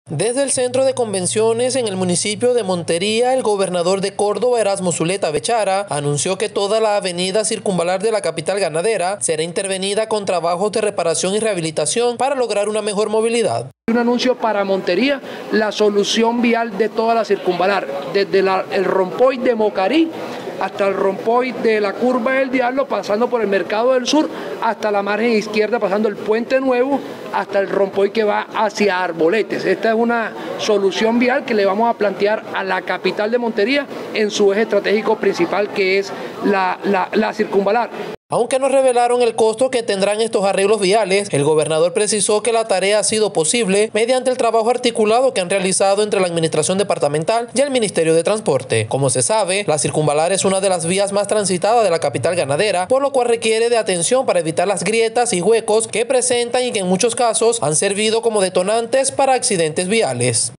Desde el centro de convenciones en el municipio de Montería, el gobernador de Córdoba, Erasmo Zuleta Bechara, anunció que toda la avenida circunvalar de la capital ganadera será intervenida con trabajos de reparación y rehabilitación para lograr una mejor movilidad. Un anuncio para Montería, la solución vial de toda la circunvalar, desde el rompoy de Mocarí hasta el rompoy de la Curva del Diablo, pasando por el Mercado del Sur, hasta la margen izquierda, pasando el Puente Nuevo, hasta el rompoy que va hacia Arboletes. Esta es una solución vial que le vamos a plantear a la capital de Montería en su eje estratégico principal, que es la circunvalar. Aunque no revelaron el costo que tendrán estos arreglos viales, el gobernador precisó que la tarea ha sido posible mediante el trabajo articulado que han realizado entre la Administración Departamental y el Ministerio de Transporte. Como se sabe, la circunvalar es una de las vías más transitadas de la capital ganadera, por lo cual requiere de atención para evitar las grietas y huecos que presentan y que en muchos casos han servido como detonantes para accidentes viales.